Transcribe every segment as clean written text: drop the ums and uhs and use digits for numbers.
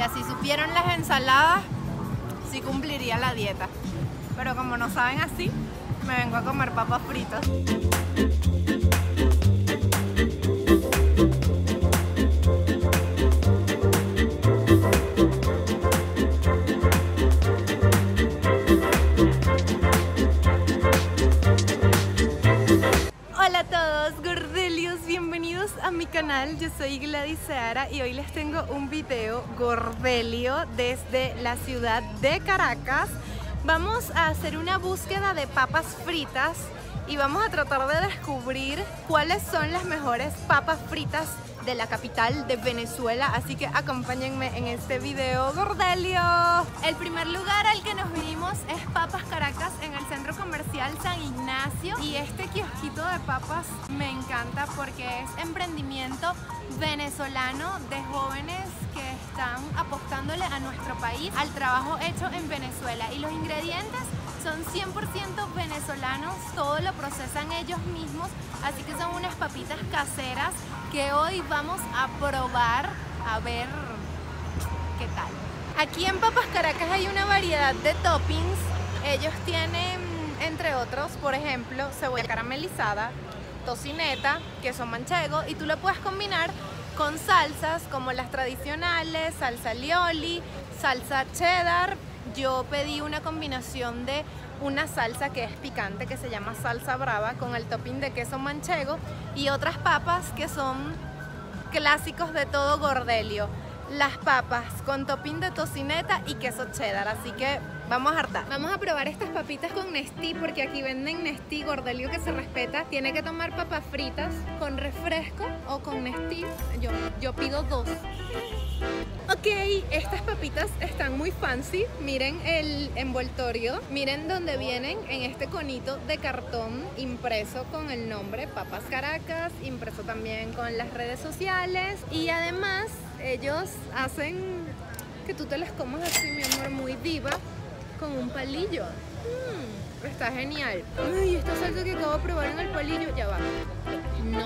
así supieron las ensaladas, sí cumpliría la dieta. Pero como no saben así, me vengo a comer papas fritas. Hola a todos gordelios, bienvenidos a mi canal. Yo soy Gladys Seara y hoy les tengo un video gordelio desde la ciudad de Caracas. Vamos a hacer una búsqueda de papas fritas y vamos a tratar de descubrir cuáles son las mejores papas fritas de la capital de Venezuela, así que acompáñenme en este video gordelio. El primer lugar al que nos vinimos es Papas Caracas en el centro comercial San Ignacio, y este kiosquito de papas me encanta porque es emprendimiento venezolano de jóvenes que están apostándole a nuestro país, al trabajo hecho en Venezuela, y los ingredientes son 100% venezolanos, todo lo procesan ellos mismos, así que son unas papitas caseras que hoy vamos a probar a ver qué tal. Aquí en Papas Caracas hay una variedad de toppings. Ellos tienen, entre otros, por ejemplo, cebolla caramelizada, tocineta, queso manchego, y tú lo puedes combinar con salsas como las tradicionales, salsa alioli, salsa cheddar. Yo pedí una combinación de una salsa que es picante, que se llama salsa brava, con el topping de queso manchego, y otras papas que son clásicos de todo gordelio, las papas con topping de tocineta y queso cheddar. Así que vamos a hartar. Vamos a probar estas papitas con Nestí, porque aquí venden Nestí, gordelio que se respeta. Tiene que tomar papas fritas con refresco o con Nestí. Yo pido dos. Ok, estas papitas están muy fancy. Miren el envoltorio, miren dónde vienen, en este conito de cartón impreso con el nombre Papas Caracas, impreso también con las redes sociales, y además ellos hacen que tú te las comas así, mi amor, muy diva, con un palillo. Está genial. Ay, esta salsa que acabo de probar en el palillo, ya va. No.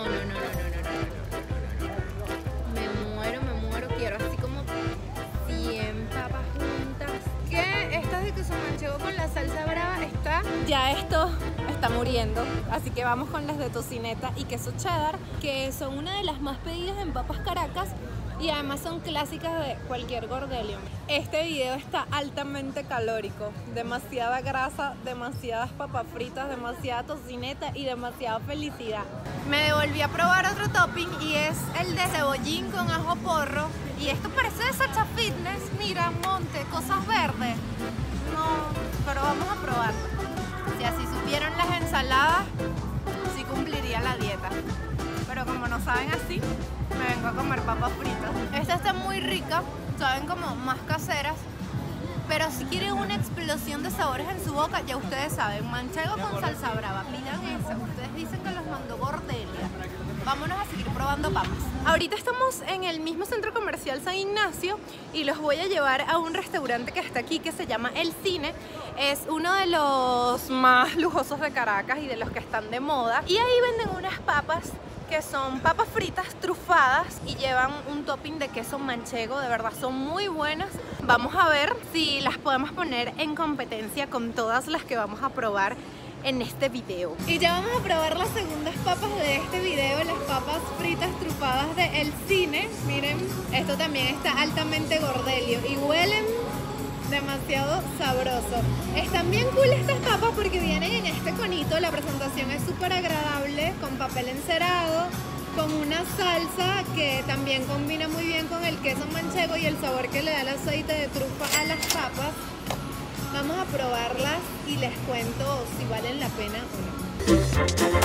Me muero, quiero así como 100 papas juntas. Que estas de queso manchego con la salsa brava ya esto está muriendo, así que vamos con las de tocineta y queso cheddar, que son una de las más pedidas en Papas Caracas y además son clásicas de cualquier gordelio. Este video está altamente calórico, demasiada grasa, demasiadas papas fritas, demasiada tocineta y demasiada felicidad. Me devolví a probar otro topping y es el de cebollín con ajo porro, y esto parece de Sacha Fitness. Mira, monte, cosas verdes. No, pero vamos a probarlo. Si así supieron las ensaladas, sí cumpliría la dieta. Pero como no saben así, me vengo a comer papas fritas. Esta está muy rica, saben como más caseras, pero si quieren una explosión de sabores en su boca, ya ustedes saben, manchego con salsa brava, pidan esa. Ustedes dicen que los mandó gordelia. Vámonos a seguir probando papas. Ahorita estamos en el mismo centro comercial San Ignacio y los voy a llevar a un restaurante que está aquí que se llama El Cine. Es uno de los más lujosos de Caracas y de los que están de moda. Y ahí venden unas papas que son papas fritas trufadas y llevan un topping de queso manchego. De verdad son muy buenas. Vamos a ver si las podemos poner en competencia con todas las que vamos a probar en este video. Y ya vamos a probar las segundas papas de este video, las papas fritas trufadas de El Cine. Miren, esto también está altamente gordelio y huelen demasiado sabroso. Están bien cool estas papas porque vienen en este conito. La presentación es súper agradable, con papel encerado, con una salsa que también combina muy bien con el queso manchego y el sabor que le da el aceite de trufa a las papas. Vamos a probarlas y les cuento si valen la pena o no.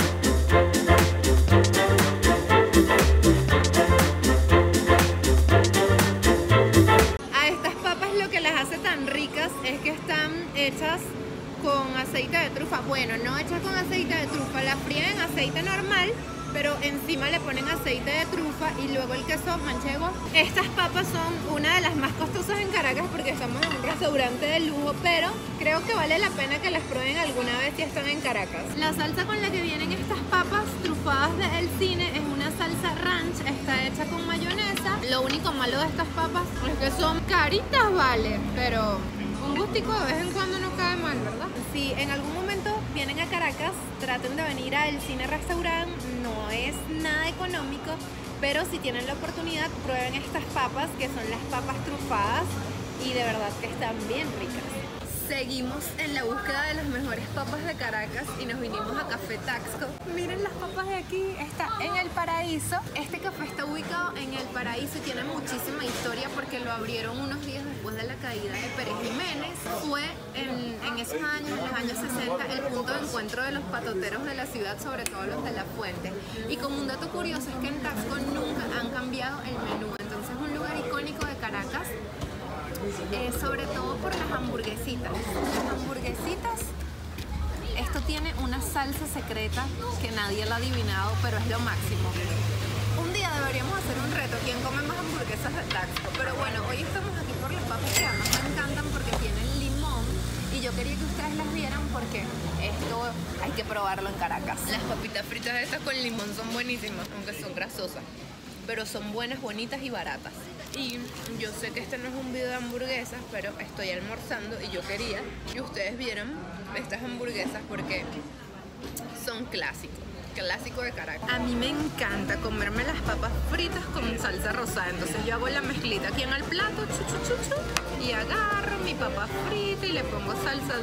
A estas papas lo que las hace tan ricas es que están hechas con aceite de trufa. Bueno, no hechas con aceite de trufa, las fríen en aceite normal, pero encima le ponen aceite de trufa y luego el queso manchego. Estas papas son una de las más costosas en Caracas porque estamos en un restaurante de lujo, pero Creo que vale la pena que las prueben alguna vez si están en Caracas. La salsa con la que vienen estas papas trufadas del cine es una salsa ranch, está hecha con mayonesa. Lo único malo de estas papas es que son caritas, vale, pero un gustico de vez en cuando no cae mal, ¿verdad? Si en algún momento vienen a Caracas, traten de venir al Cine Restaurant, no es nada económico, pero si tienen la oportunidad, prueben estas papas, que son las papas trufadas, y de verdad que están bien ricas. Seguimos en la búsqueda de las mejores papas de Caracas y nos vinimos a Café Taxco. Miren las papas de aquí, está en El Paraíso. Este café está ubicado en El Paraíso y tiene muchísima historia porque lo abrieron unos días después de la caída de Pérez Jiménez. Fue en esos años, en los años 60, el punto de encuentro de los patoteros de la ciudad, sobre todo los de La Fuente. Y como un dato curioso es que en Taxco nunca han cambiado el menú, entonces es un lugar icónico de Caracas. Sobre todo por las hamburguesitas. Las hamburguesitas, esto tiene una salsa secreta que nadie la ha adivinado, pero es lo máximo. Un día deberíamos hacer un reto, ¿quién come más hamburguesas de Taxco? Pero bueno, hoy estamos aquí por las papas que además me encantan porque tienen limón y yo quería que ustedes las vieran porque esto hay que probarlo en Caracas. Las papitas fritas estas con limón son buenísimas, aunque son grasosas, pero son buenas, bonitas y baratas. Y yo sé que este no es un video de hamburguesas, pero estoy almorzando y yo quería que ustedes vieran estas hamburguesas porque son clásico de Caracas. A mí me encanta comerme las papas fritas con salsa rosada, entonces yo hago la mezclita aquí en el plato, y agarro mi papa frita y le pongo salsa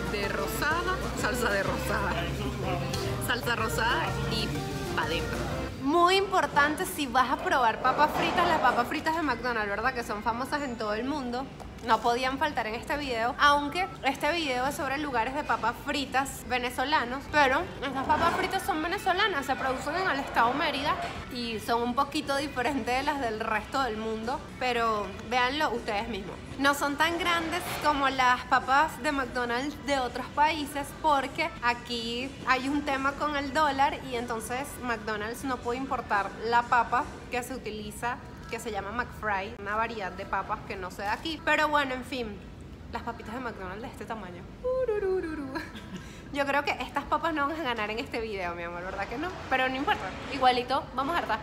rosada y pa' dentro. Muy importante si vas a probar papas fritas, las papas fritas de McDonald's, ¿verdad? Que son famosas en todo el mundo. No podían faltar en este video, aunque este video es sobre lugares de papas fritas venezolanos, pero estas papas fritas son venezolanas, se producen en el estado Mérida y son un poquito diferentes de las del resto del mundo, pero véanlo ustedes mismos. No son tan grandes como las papas de McDonald's de otros países porque aquí hay un tema con el dólar y entonces McDonald's no puede importar la papa que se utiliza, que se llama McFry, una variedad de papas que no se da aquí. Pero bueno, en fin, las papitas de McDonald's de este tamaño. Yo creo que estas papas no van a ganar en este video, mi amor, ¿verdad que no? Pero no importa, igualito, vamos a hartar.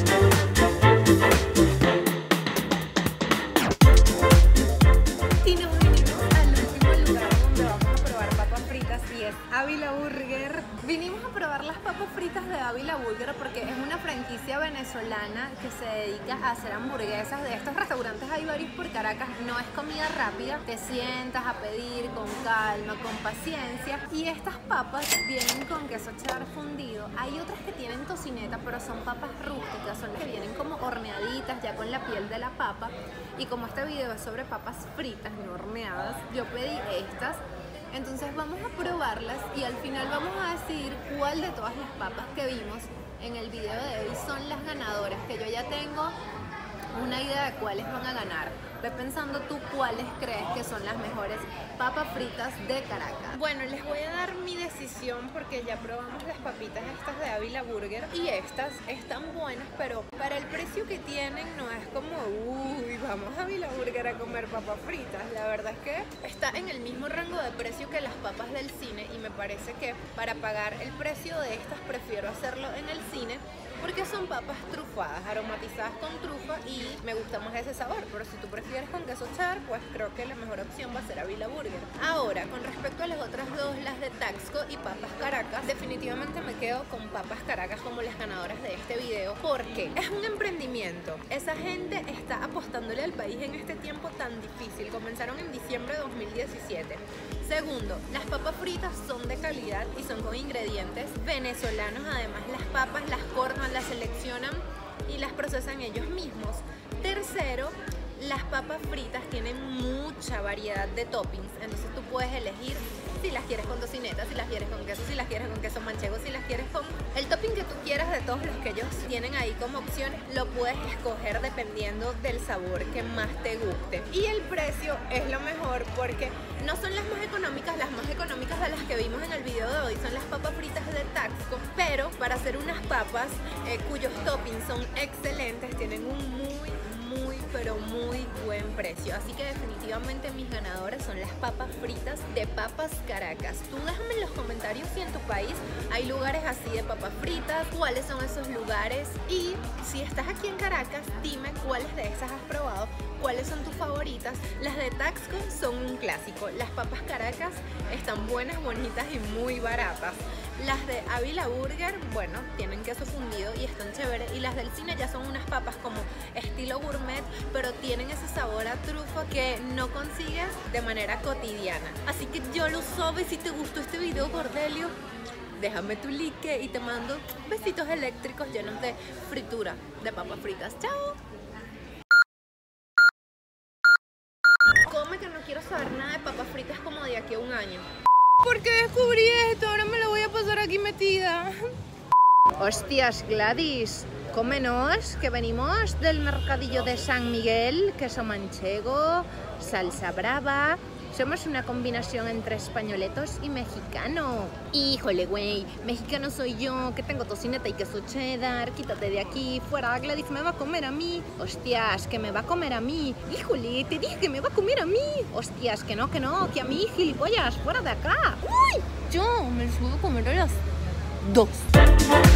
Y nos vinimos al último lugar donde vamos a probar papas fritas y es Ávila Burger. Vinimos a probar las papas fritas de Ávila Burger porque es una franquicia venezolana que se dedica a hacer hamburguesas. De estos restaurantes hay varios por Caracas, no es comida rápida, te sientas a pedir con calma, con paciencia, y estas papas vienen con queso cheddar fundido. Hay otras que tienen tocineta, pero son papas rústicas, son las que vienen como horneaditas ya con la piel de la papa, y como este video es sobre papas fritas, no horneadas, yo pedí estas. Entonces vamos a probarlas y al final vamos a decidir cuál de todas las papas que vimos en el video de hoy son las ganadoras, que yo ya tengo una idea de cuáles van a ganar. Ve pensando tú cuáles crees que son las mejores papas fritas de Caracas. Bueno, les voy a dar mi decisión porque ya probamos las papitas estas de Ávila Burger y estas están buenas, pero para el precio que tienen no es como, uy, vamos a Ávila Burger a comer papas fritas. La verdad es que está en el mismo rango de precio que las papas del cine y me parece que para pagar el precio de estas prefiero hacerlo en el cine porque son papas trufadas, aromatizadas con trufa y me gusta más ese sabor, pero si tú prefieres con queso cheddar, pues creo que la mejor opción va a ser Ávila Burger. Ahora, con respecto a las otras dos, las de Taxco y papas Caracas, definitivamente me quedo con papas Caracas como las ganadoras de este video, porque es un emprendimiento. Esa gente está apostándole al país en este tiempo tan difícil. Comenzaron en diciembre de 2017. Segundo, las papas fritas son de calidad y son con ingredientes venezolanos. Además, las papas las cortan, las seleccionan y las procesan ellos mismos. Tercero, las papas fritas tienen mucha variedad de toppings, entonces tú puedes elegir si las quieres con tocineta, si las quieres con queso, si las quieres con queso manchego, si las quieres con el topping que tú quieras de todos los que ellos tienen ahí como opción, lo puedes escoger dependiendo del sabor que más te guste. Y el precio es lo mejor porque no son las más económicas de las que vimos en el video de hoy son las papas fritas de Taxco, pero para hacer unas papas cuyos toppings son excelentes, tienen un muy muy pero muy buen precio. Así que definitivamente mis ganadoras son las papas fritas de Papas Caracas. Tú déjame en los comentarios si en tu país hay lugares así de papas fritas, cuáles son esos lugares, y si estás aquí en Caracas, dime cuáles de esas has probado, cuáles son tus favoritas. Las de Taxco son un clásico. Las papas Caracas están buenas, bonitas y muy baratas. Las de Ávila Burger, bueno, tienen queso fundido y están chéveres. Y las del cine ya son unas papas como estilo gourmet, pero tienen ese sabor a trufa que no consigues de manera cotidiana. Así que yo lo sabes. Si te gustó este video, Gordelio, déjame tu like y te mando besitos eléctricos llenos de fritura de papas fritas. ¡Chao! Come que no quiero saber nada de papas fritas como de aquí a un año. ¿Por qué descubrí esto? Ahora me lo voy a pasar aquí metida. Hostias, Gladys, cómenos, que venimos del mercadillo de San Miguel, queso manchego, salsa brava. Somos una combinación entre españoletos y mexicano. Híjole, güey, mexicano soy yo, que tengo tocineta y queso cheddar. Quítate de aquí, fuera, Gladys me va a comer a mí. Hostias, que me va a comer a mí. Híjole, te dije que me va a comer a mí. Hostias, que no, que a mí, gilipollas, fuera de acá. ¡Uy! Yo me los voy a comer a las 2.